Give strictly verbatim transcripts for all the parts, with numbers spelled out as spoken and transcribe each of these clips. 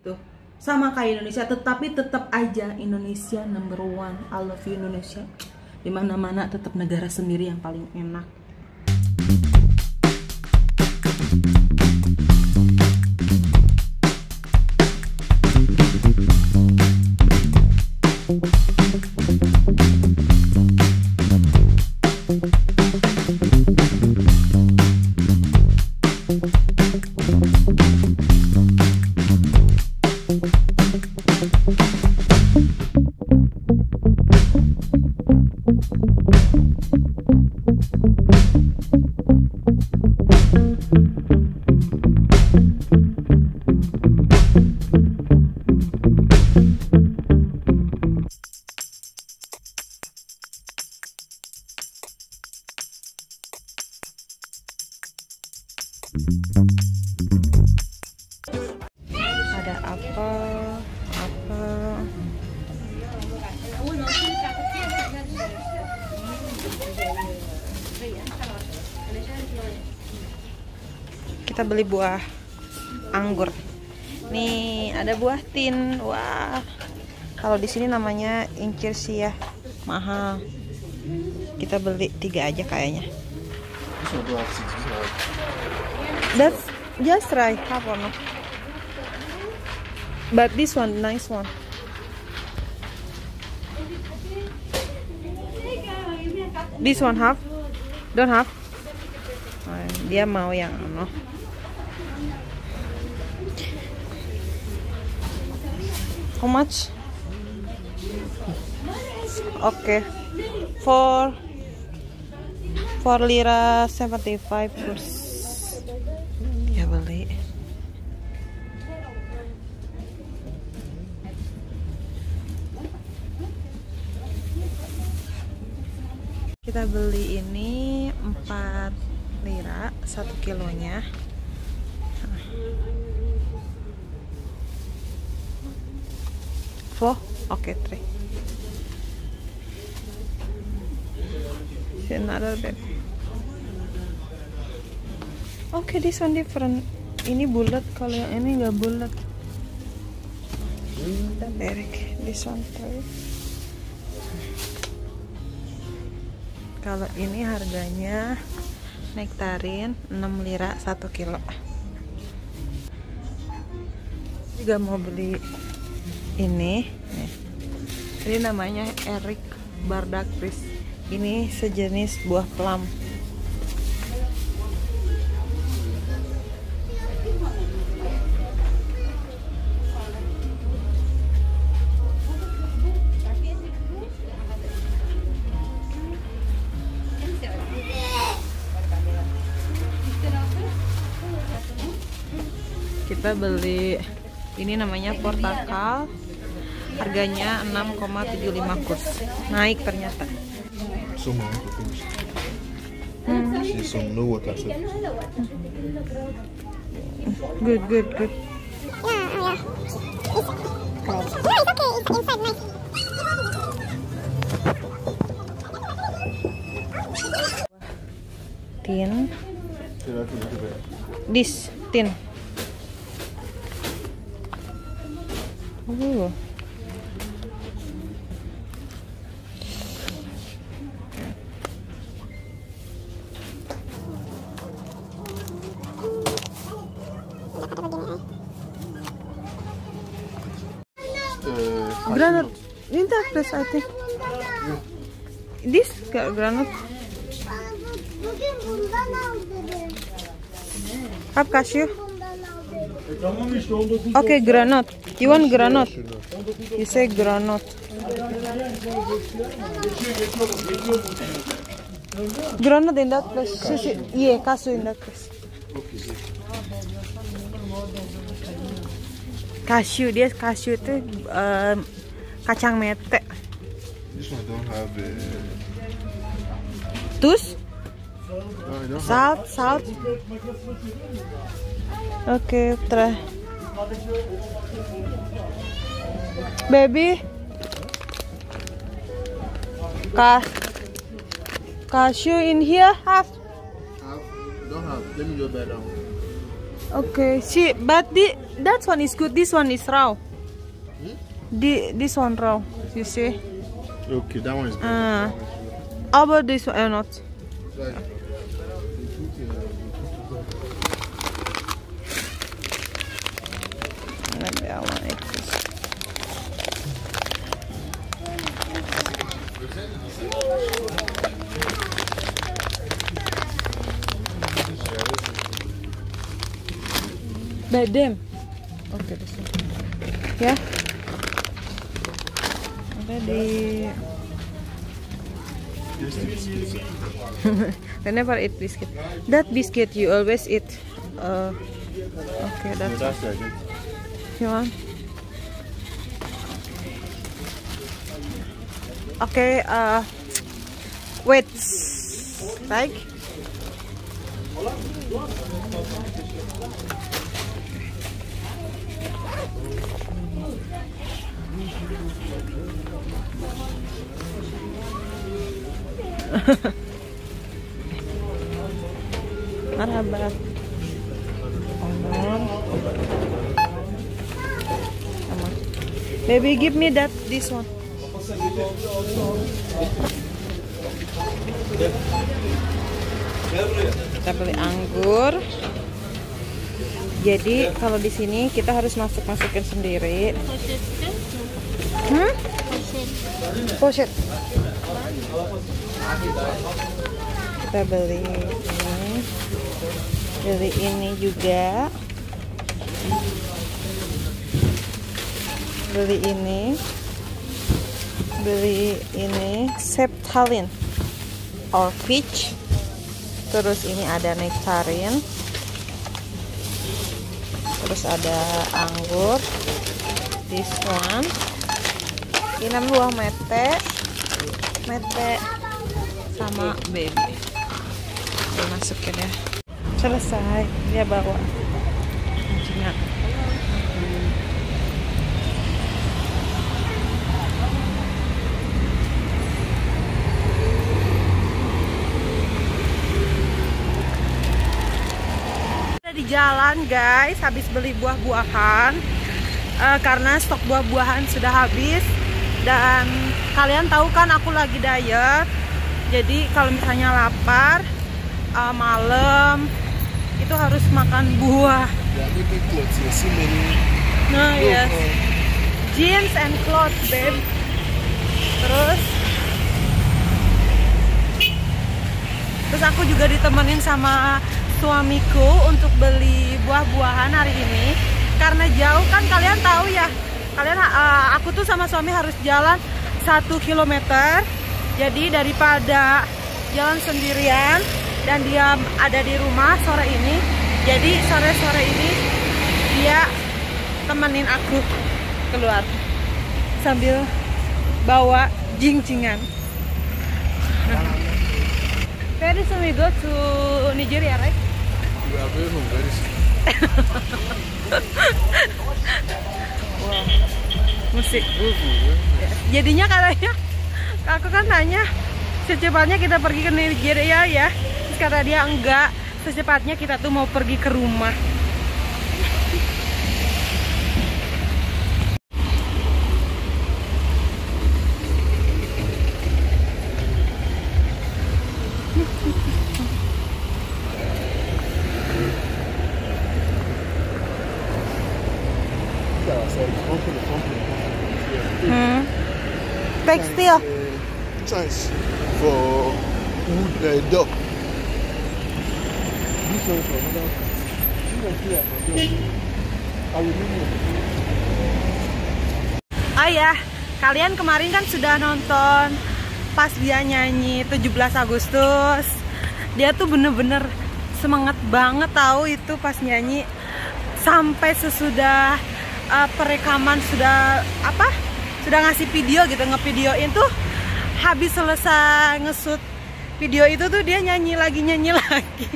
Tuh, sama kayak Indonesia, tetapi tetap aja Indonesia number one. I love you Indonesia. Dimana-mana tetap negara sendiri yang paling enak. Ada apel, apel. Kita beli buah anggur. Nih ada buah tin. Wah, kalau di sini namanya incir sih ya, mahal. Kita beli tiga aja kayaknya. That's just right, half or no? But this one, nice one. This one half? Don't have? Nah, dia mau yang no. How much? Oke, okay. For four lira seventy-five kurus. Ya beli. Kita beli ini empat lira satu kilonya. Four, oke, okay, three. Another bag. Oke, okay, this one different. Ini bulat, kalau yang ini nggak bulat. Dan Derek, this one three. Kalau ini harganya nektarin enam lira satu kilo. Juga mau beli ini. Nih. Ini namanya Eric Bardakris. Ini sejenis buah plum. Kita beli ini namanya portakal, harganya enam koma tujuh lima kurs. Naik ternyata. Hmm. Good, good, good. Tin. This tin. Oh. Granat, ini tak fresh I think. This granat. Hap cashew. Okay, granat. You want granat? You say granat. Granat in that place. Yeah, cashew in that place. Cashew, dia cashew itu um, kacang mete. This one don't have a... Tus? No, salt, salt. Oke, okay, try. Baby. Ka cashew in here have? Have? Don't have. Let me go back down. Okay, see, but the That one is good. This one is raw. Hmm? The, this one raw. You see? Okay, that one is good. Uh, how about this one? Uh, not. Like, Maybe I want it. By them. Okay, this one. Yeah. Ada di. I never eat biscuit. That biscuit you always eat. Uh, okay, that's. that's like it. You want? Okay. Uh, wait. Like. Marhaba. Baby, give me that this one. Kita beli anggur. Jadi kalau di sini kita harus masuk masukin sendiri. Hmm? Pochette. Kita beli ini, beli ini juga, beli ini, beli ini septalin or peach. Terus ini ada nectarin. Terus ada anggur. This one. Ini buah mete, mete sama baby. Dimasukin ya. Selesai. Dia bawa anjingnya. Di jalan guys, habis beli buah-buahan uh, karena stok buah-buahan sudah habis. Dan kalian tahu kan aku lagi diet. Jadi kalau misalnya lapar uh, malam itu harus makan buah. Nah yes, jeans and clothes babe. Terus Terus aku juga ditemenin sama suamiku untuk beli buah-buahan hari ini karena jauh kan, kalian tahu ya, kalian uh, aku tuh sama suami harus jalan satu kilometer. Jadi daripada jalan sendirian dan dia ada di rumah sore ini, jadi sore-sore ini dia temenin aku keluar sambil bawa jing-jingan. Very soon we go to Nigeria, right? We are very home very soon. Wow, musik. Jadinya katanya, aku kan tanya secepatnya kita pergi ke Nigeria ya. Terus kata dia enggak, secepatnya kita tuh mau pergi ke rumah. Hmm. Tekstil. Choice for wood uh, dog. This one for another. Oh ya, kalian kemarin kan sudah nonton pas dia nyanyi tujuh belas Agustus. Dia tuh bener-bener semangat banget tahu itu pas nyanyi. Sampai sesudah uh, perekaman sudah apa? Sudah ngasih video gitu, ngevideoin tuh habis selesai ngesut video itu tuh dia nyanyi lagi nyanyi lagi.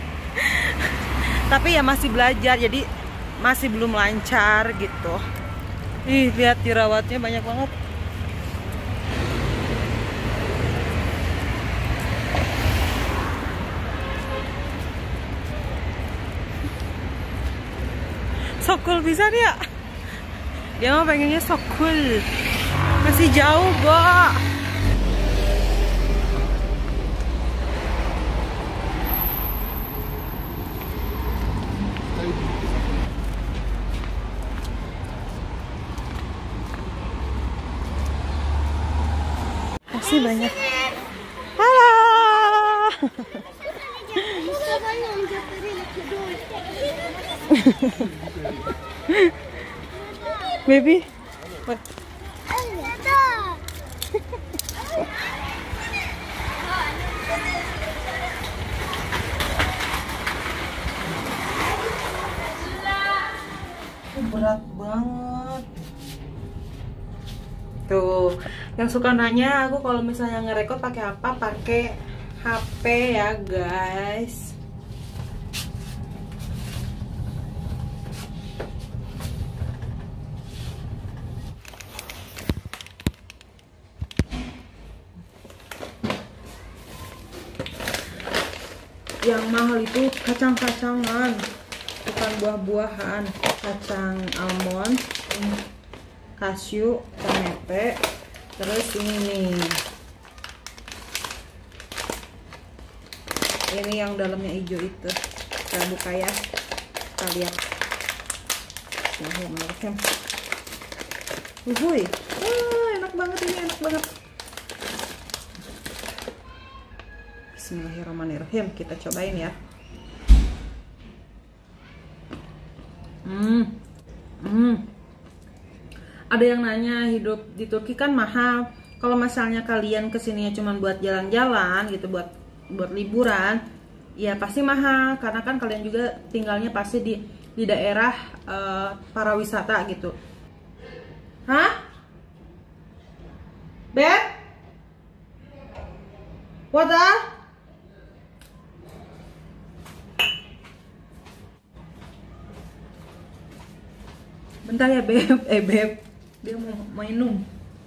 Tapi ya masih belajar, jadi masih belum lancar gitu. Ih, lihat jerawatnya banyak banget. So cool bisa ya. Dia mah pengennya so cool. Masih jauh, Bo. Masih banyak. Halo. Baby, what? Berat banget. Tuh, yang suka nanya aku kalau misalnya ngerekod pakai apa? Pakai H P ya, guys. Yang mahal itu kacang-kacangan, bukan buah-buahan. Kacang almond, kasyu, kanete, terus ini nih, ini yang dalamnya hijau itu. Kita buka ya, kita lihat. Bismillahirrahmanirrahim. Uhuy, oh, enak banget ini, enak banget. Bismillahirrahmanirrahim, kita cobain ya. Hmm, hmm. Ada yang nanya hidup di Turki kan mahal. Kalau misalnya kalian kesininya cuma buat jalan-jalan gitu, buat buat liburan, ya pasti mahal. Karena kan kalian juga tinggalnya pasti di di daerah uh, para wisata gitu. Hah? Beb? Water? Bentar ya, Beb. Eh, Beb. Dia mau minum.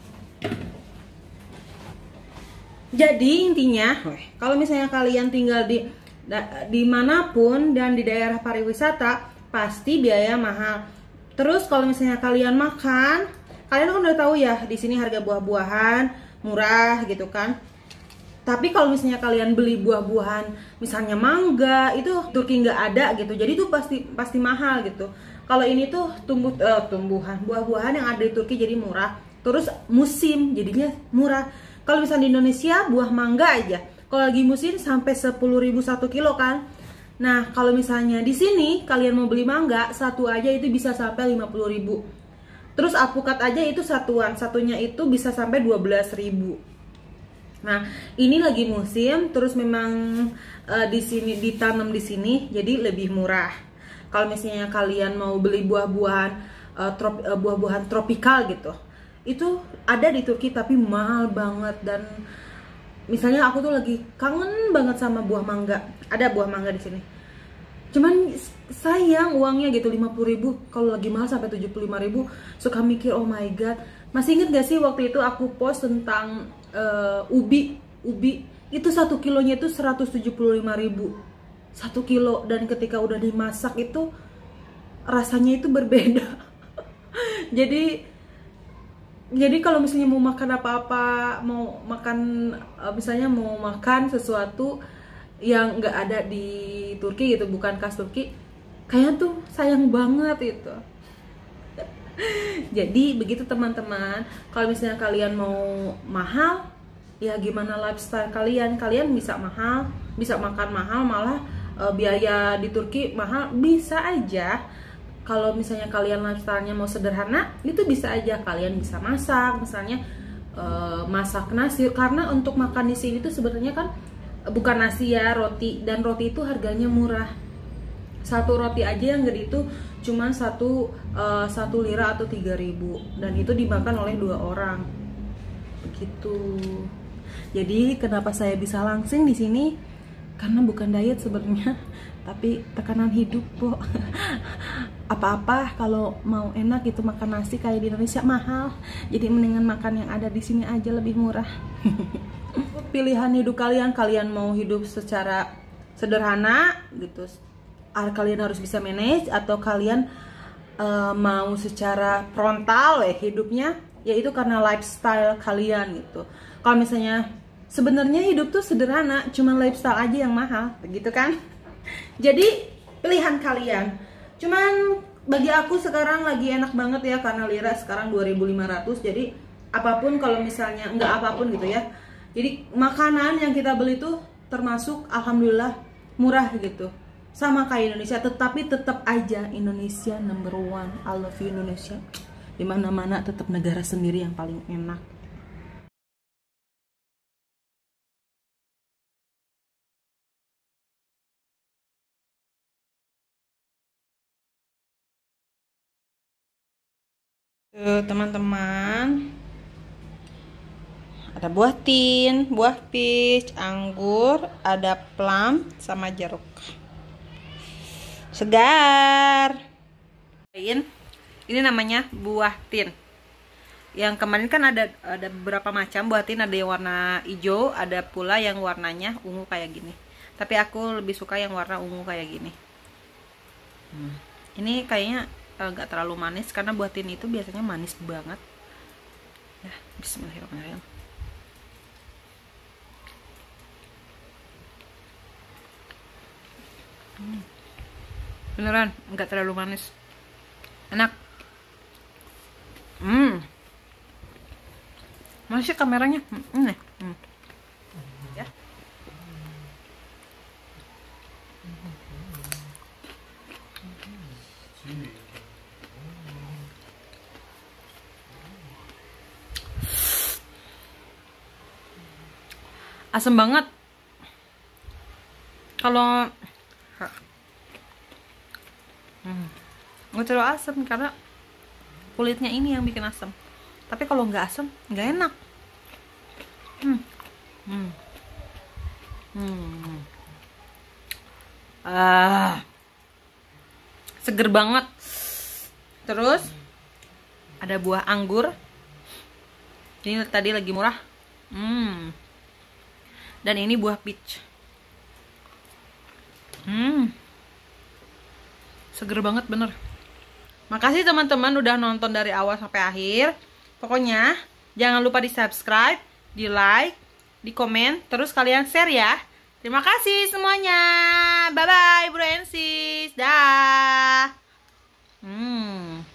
Jadi intinya, kalau misalnya kalian tinggal di dimanapun dan di daerah pariwisata, pasti biaya mahal. Terus kalau misalnya kalian makan, kalian kan udah tahu ya, di sini harga buah-buahan murah gitu kan. Tapi kalau misalnya kalian beli buah-buahan, misalnya mangga, itu Turki nggak ada gitu. Jadi itu pasti pasti mahal gitu. Kalau ini tuh tumbuh uh, tumbuhan, buah-buahan yang ada di Turki jadi murah. Terus musim jadinya murah. Kalau misalnya di Indonesia buah mangga aja, kalau lagi musim sampai sepuluh ribu satu kilo kan. Nah kalau misalnya di sini kalian mau beli mangga satu aja itu bisa sampai lima puluh ribu. Terus alpukat aja itu satuan, satunya itu bisa sampai dua belas ribu. Nah ini lagi musim, terus memang uh, di sini ditanam di sini jadi lebih murah. Kalau misalnya kalian mau beli buah-buahan uh, trop, uh, buah-buahan tropikal gitu, itu ada di Turki tapi mahal banget. Dan misalnya aku tuh lagi kangen banget sama buah mangga, ada buah mangga di sini. Cuman sayang uangnya gitu, lima puluh ribu, kalau lagi mahal sampai tujuh puluh lima ribu. Suka mikir, oh my god. Masih inget gak sih waktu itu aku post tentang uh, ubi, ubi itu satu kilonya itu seratus tujuh puluh lima ribu. Satu kilo, dan ketika udah dimasak itu rasanya itu berbeda. jadi jadi kalau misalnya mau makan apa-apa, mau makan misalnya mau makan sesuatu yang nggak ada di Turki gitu, bukan khas Turki, kayaknya tuh sayang banget itu. Jadi begitu teman-teman, kalau misalnya kalian mau mahal, ya gimana lifestyle kalian, kalian bisa mahal, bisa makan mahal, malah biaya di Turki mahal, bisa aja. Kalau misalnya kalian lifestyle-nya mau sederhana, itu bisa aja kalian bisa masak, misalnya uh, masak nasi. Karena untuk makan di sini tuh sebenarnya kan bukan nasi ya, roti, dan roti itu harganya murah. Satu roti aja yang gede itu cuman satu uh, satu lira atau tiga ribu, dan itu dimakan oleh dua orang. Begitu. Jadi kenapa saya bisa langsing di sini? Karena bukan diet sebenarnya, tapi tekanan hidup, po. Apa-apa kalau mau enak gitu makan nasi kayak di Indonesia mahal. Jadi mendingan makan yang ada di sini aja, lebih murah. Pilihan hidup kalian, kalian mau hidup secara sederhana gitu, kalian harus bisa manage, atau kalian uh, mau secara frontal ya hidupnya, yaitu karena lifestyle kalian gitu. Kalau misalnya sebenarnya hidup tuh sederhana, cuman lifestyle aja yang mahal, begitu kan? Jadi pilihan kalian. Cuman bagi aku sekarang lagi enak banget ya, karena lira sekarang dua ribu lima ratus. Jadi apapun, kalau misalnya enggak apapun gitu ya. Jadi makanan yang kita beli tuh termasuk alhamdulillah murah gitu. Sama kayak Indonesia, tetapi tetap aja Indonesia number one. I love you Indonesia. Dimana-mana tetap negara sendiri yang paling enak. Tuh teman-teman, ada buah tin, buah peach, anggur, ada plum, sama jeruk. Segar. Ini namanya buah tin. Yang kemarin kan ada ada beberapa macam buah tin, ada yang warna hijau, ada pula yang warnanya ungu kayak gini. Tapi aku lebih suka yang warna ungu kayak gini. Hmm. Ini kayaknya nggak terlalu manis, karena buah tin itu biasanya manis banget. Ya, bismillahirrahmanirrahim. Hmm. Beneran nggak terlalu manis, enak. Hmm, masih kameranya. Hmm, nih. Hmm. Ya. Asem banget. Kalau hmm, nggak terlalu asem karena kulitnya ini yang bikin asem. Tapi kalau nggak asem nggak enak. Hmm. Hmm. Hmm. Ah, seger banget. Terus ada buah anggur. Ini tadi lagi murah. Hmm. Dan ini buah peach. Hmm, seger banget bener. Makasih teman-teman udah nonton dari awal sampai akhir. Pokoknya jangan lupa di subscribe, di like, di komen, terus kalian share ya. Terima kasih semuanya. Bye bye bro and sis. Dah. Hmm.